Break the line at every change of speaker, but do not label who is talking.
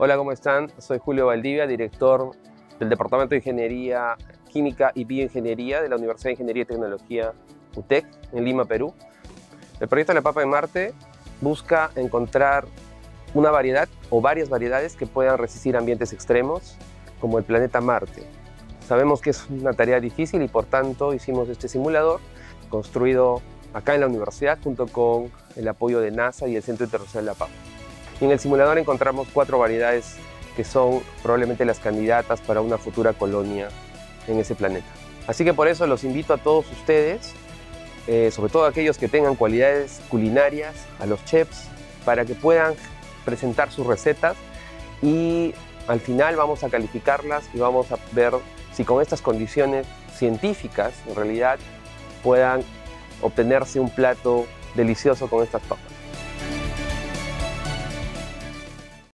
Hola, ¿cómo están? Soy Julio Valdivia, director del Departamento de Ingeniería Química y Bioingeniería de la Universidad de Ingeniería y Tecnología UTEC en Lima, Perú. El proyecto La Papa de Marte busca encontrar una variedad o varias variedades que puedan resistir ambientes extremos como el planeta Marte. Sabemos que es una tarea difícil y por tanto hicimos este simulador construido acá en la universidad junto con el apoyo de NASA y el Centro Internacional La Papa. En el simulador encontramos 4 variedades que son probablemente las candidatas para una futura colonia en ese planeta. Así que por eso los invito a todos ustedes, sobre todo aquellos que tengan cualidades culinarias, a los chefs, para que puedan presentar sus recetas y al final vamos a calificarlas y vamos a ver si con estas condiciones científicas en realidad puedan obtenerse un plato delicioso con estas papas.